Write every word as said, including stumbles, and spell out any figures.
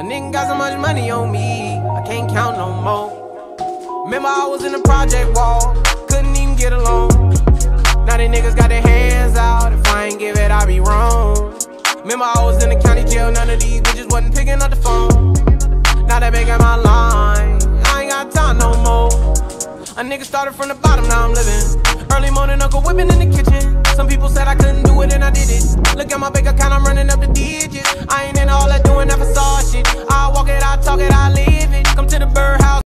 nigga got so much money on me, I can't count no more. Remember I was in the project wall, couldn't even get along. Now they niggas got their hands out, if I ain't give it, I be wrong. Remember I was in the county jail, none of these bitches wasn't picking up the phone. Now they making my line, I ain't got time no more. A nigga started from the bottom, now I'm living. Early morning, Uncle whipping in the kitchen. Some people said I couldn't do it and I did it. Look at my bank account, I'm running up the